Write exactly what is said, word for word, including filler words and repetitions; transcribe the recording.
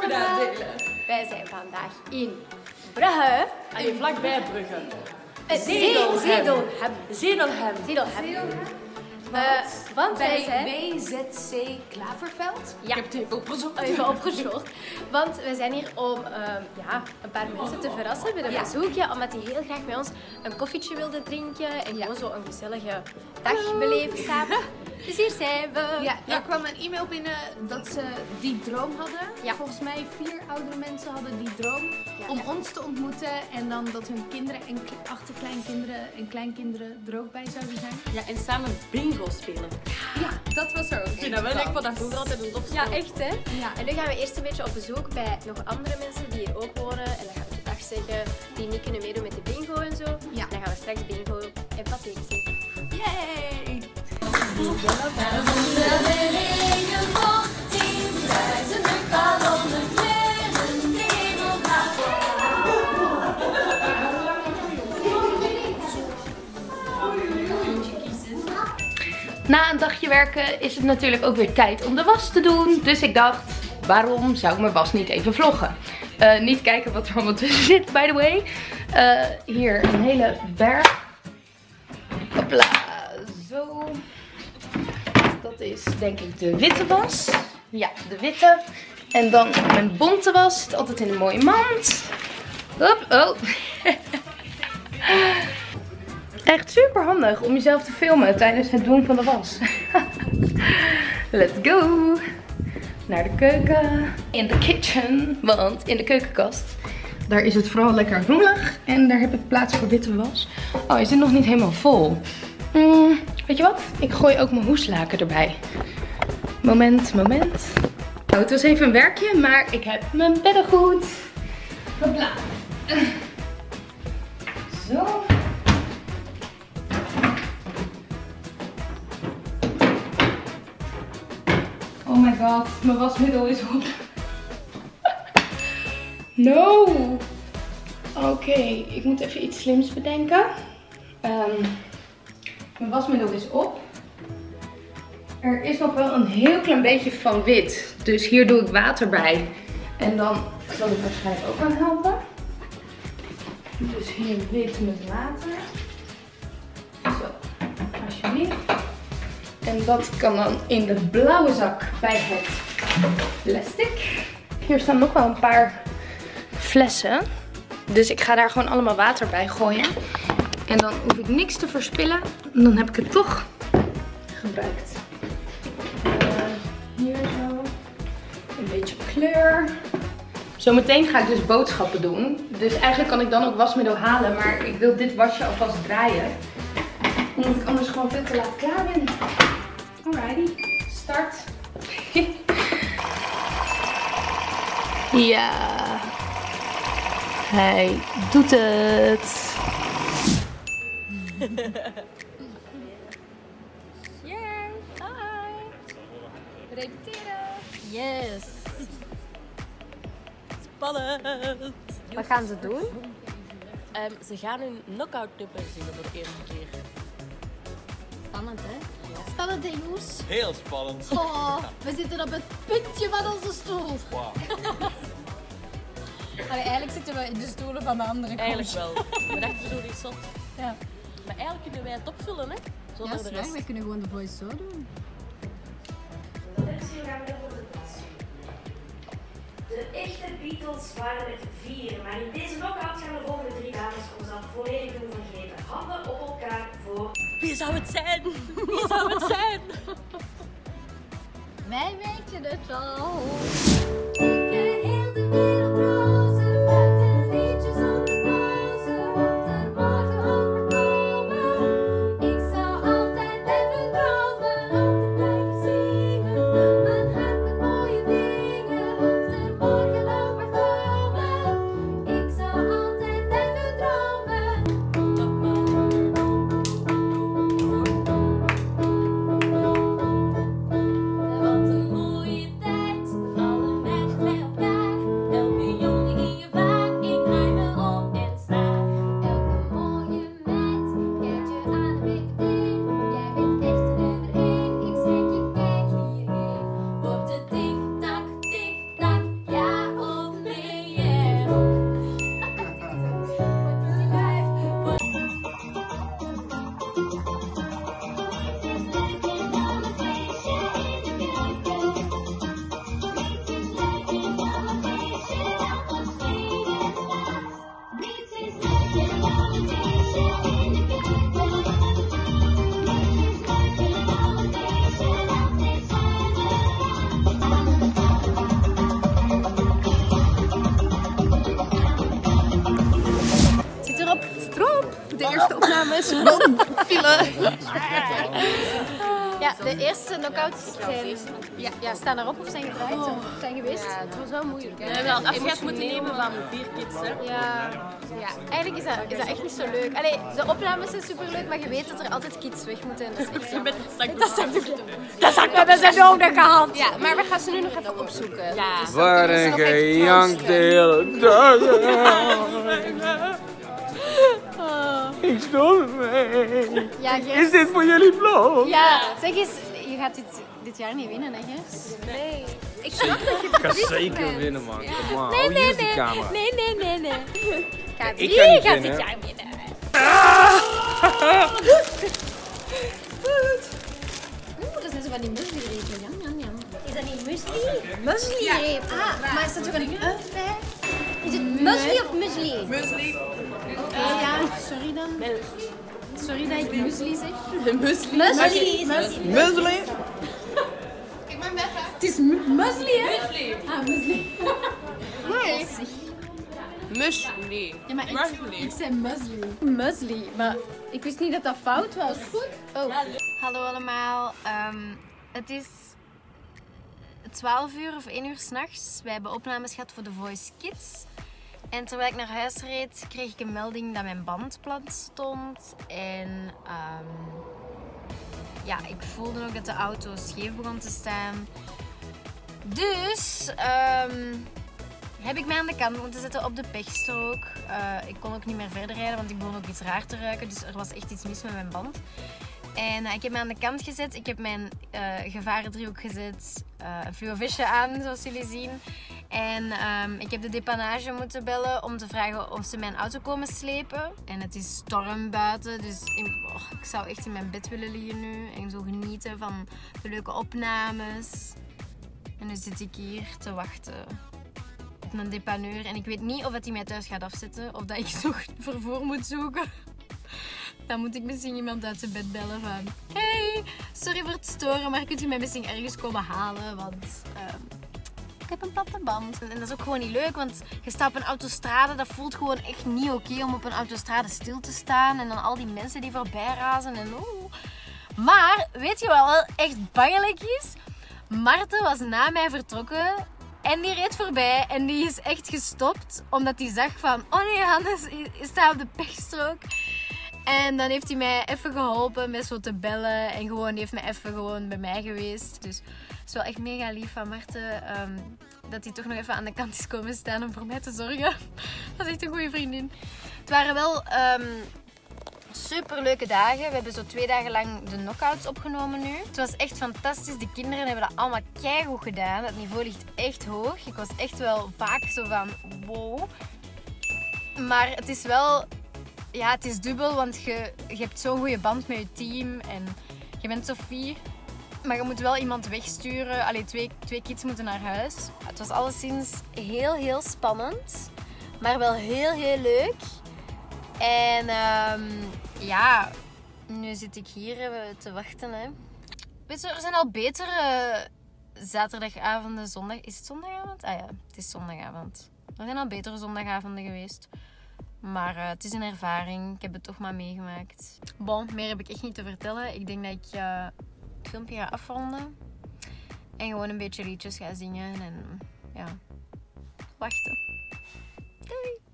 nadelen. Wij zijn vandaag in Brugge. Allee, vlakbij Brugge. Zedelhem. Zedelhem. Zedelhem. Zedelhem. Uh, want wij zijn... W Z C Klaverveld. Ja. Ik heb het even opgezocht. Even opgezocht. Want we zijn hier om uh, ja, een paar mensen te verrassen met een Ja. bezoekje. Omdat die heel graag met ons een koffietje wilden drinken. En gewoon zo een gezellige dag beleven samen. Dus hier zijn we. Ja, er kwam een e-mail binnen dat ze die droom hadden. Ja. Volgens mij vier oudere mensen hadden die droom Ja. om ons te ontmoeten. En dan dat hun kinderen en kle- achterkleinkinderen en kleinkinderen er ook bij zouden zijn. Ja, en samen bingo spelen. Ja, dat was er ook. Ik vind dat wel leuk, want dat vroeger altijd een topspel. Ja, echt hè? Ja. En nu gaan we eerst een beetje op bezoek bij nog andere mensen die hier ook wonen. En dan gaan we dag zeggen die niet kunnen meedoen met de bingo en zo. Ja. En dan gaan we straks bingo en paté zien. Yay! Na een dagje werken is het natuurlijk ook weer tijd om de was te doen. Dus ik dacht, waarom zou ik mijn was niet even vloggen? Uh, niet kijken wat er allemaal tussen zit, by the way. Uh, hier een hele berg. Hopla, zo. Dat is denk ik de witte was. Ja, de witte. En dan mijn bonte was. Zit altijd in een mooie mand. Hop, oh. Echt super handig om jezelf te filmen tijdens het doen van de was. Let's go! Naar de keuken. In de kitchen. Want in de keukenkast, daar is het vooral lekker rommelig. En daar heb ik plaats voor witte was. Oh, is dit nog niet helemaal vol? Mm, weet je wat? Ik gooi ook mijn hoeslaken erbij. Moment, moment. Nou, het was even een werkje, maar ik heb mijn beddengoed. Hopla. Zo. Oh my god, mijn wasmiddel is op. No! Oké, okay, ik moet even iets slims bedenken. Um, mijn wasmiddel is op. Er is nog wel een heel klein beetje van wit. Dus hier doe ik water bij. En dan zal het waarschijnlijk ook aan helpen. Dus hier wit met water. Zo, alsjeblieft. En dat kan dan in de blauwe zak bij het plastic. Hier staan nog wel een paar flessen. Dus ik ga daar gewoon allemaal water bij gooien. En dan hoef ik niks te verspillen. En dan heb ik het toch gebruikt. Uh, hier zo. Een beetje kleur. Zometeen ga ik dus boodschappen doen. Dus eigenlijk kan ik dan ook wasmiddel halen. Maar ik wil dit wasje alvast draaien. Omdat ik anders gewoon veel te laat klaar ben. Alrighty, start. Ja, hij doet het. Yay! Hi! Repeteren! Yes! Spannend! Wat gaan ze doen? Um, ze gaan hun knockout nummer zingen voor de eerste keer. Spannend hè? Spannend, hè, Joes? Heel spannend. Oh, we zitten op het puntje van onze stoel. Wow. Allee, eigenlijk zitten we in de stoelen van de andere kant. Eigenlijk wel. We dachten zo die zot. Ja. Maar eigenlijk kunnen wij het opvullen, hè? Zonder Ja, de is rest. waar. Wij kunnen gewoon de voice zo doen. De echte Beatles waren het vier, maar in deze knockout gaan de volgende drie dames ons dat volledig doen vergeten. Handen op elkaar voor... Wie zou het zijn? Wie zou het zijn? Wij weten het al. Wat een mooie tijd, alle opnames. File. Ja, de eerste knockouts zijn, ja, ja, staan erop of zijn gedraaid of zijn geweest. Ja, het was wel moeilijk. Hè? We hebben al afscheid moeten nemen van vier kids. Hè. Ja, ja, eigenlijk is dat, is dat echt niet zo leuk. Allee, de opnames zijn superleuk, maar je weet dat er altijd kids weg moeten. En dat is echt jammer. Dat is echt Dat is We hebben ze nodig gehad. Ja, maar we gaan ze nu nog even opzoeken. Ja. Dus Waar een gejankt de hele dag. Ik stond mee. Ja, Gers. Is dit voor jullie vlog? Ja, zeg eens, je gaat dit, dit jaar niet winnen, hè Gers? Nee. Ik snap dat je Ik ga zeker winnen, man. Kom maar, Nee, hou nee, hier die nee. camera. Nee, nee, nee, nee. Gaat Ik wie ga niet gaat winnen. dit jaar winnen? Oeh, dat zijn zo van die muesli-repen. Jam, jam, jam. Is dat niet muesli? Muesli-reep. Ah, maar is dat toch een uf bij? Is het muesli of muesli? Muesli. Oké, ja. Sorry dan. Sorry dat ik muesli zeg. Muesli. Muesli. Muesli? Kijk maar weg. Het is mu- muesli, hè? Muesli. Ah, muesli. Nee. Muesli. Ja, maar ik, Muesli. ik zei muesli. Muesli, maar ik wist niet dat dat fout was. Goed. Oh. Hallo allemaal. Um, het is twaalf uur of één uur s'nachts. Wij hebben opnames gehad voor The Voice Kids. En terwijl ik naar huis reed, kreeg ik een melding dat mijn band plat stond. En um, ja, ik voelde ook dat de auto scheef begon te staan. Dus um, heb ik mij aan de kant moeten zetten op de pechstrook. Uh, ik kon ook niet meer verder rijden, want ik begon ook iets raar te ruiken. Dus er was echt iets mis met mijn band. En uh, ik heb me aan de kant gezet. Ik heb mijn uh, gevarendriehoek gezet. Uh, een fluovisje aan, zoals jullie zien. En um, ik heb de depanage moeten bellen om te vragen of ze mijn auto komen slepen. En het is storm buiten, dus in, oh, ik zou echt in mijn bed willen liggen nu. En zo genieten van de leuke opnames. En nu zit ik hier te wachten op een depaneur. En ik weet niet of dat hij mij thuis gaat afzetten of dat ik nog vervoer moet zoeken. Dan moet ik misschien iemand uit zijn bed bellen van... Hey, sorry voor het storen, maar kunt u mij misschien ergens komen halen? Want uh, ik heb een platte band. En dat is ook gewoon niet leuk, want je staat op een autostrade. Dat voelt gewoon echt niet oké okay om op een autostrade stil te staan. En dan al die mensen die voorbij razen en oeh. Maar, weet je wat wel echt bangelijk is? Maarten was na mij vertrokken en die reed voorbij en die is echt gestopt. Omdat hij zag van, oh nee, Hannes staat op de pechstrook. En dan heeft hij mij even geholpen met zo te bellen. En gewoon, die heeft me even gewoon bij mij geweest. Dus het is wel echt mega lief van Maarten. Um, dat hij toch nog even aan de kant is komen staan om voor mij te zorgen. Dat is echt een goede vriendin. Het waren wel um, super leuke dagen. We hebben zo twee dagen lang de knockouts opgenomen nu. Het was echt fantastisch. De kinderen hebben dat allemaal keigoed gedaan. Het niveau ligt echt hoog. Ik was echt wel vaak zo van wow. Maar het is wel... Ja, het is dubbel, want je, je hebt zo'n goede band met je team en je bent Sophie. Maar je moet wel iemand wegsturen. Allee, twee, twee kids moeten naar huis. Het was alleszins heel, heel spannend. Maar wel heel, heel leuk. En um, ja, nu zit ik hier te wachten. Hè. Weet je, er zijn al betere zaterdagavonden, zondag... Is het zondagavond? Ah ja, het is zondagavond. Er zijn al betere zondagavonden geweest. Maar uh, het is een ervaring. Ik heb het toch maar meegemaakt. Bon, meer heb ik echt niet te vertellen. Ik denk dat ik uh, het filmpje ga afronden. En gewoon een beetje liedjes ga zingen. En ja, wachten. Doei!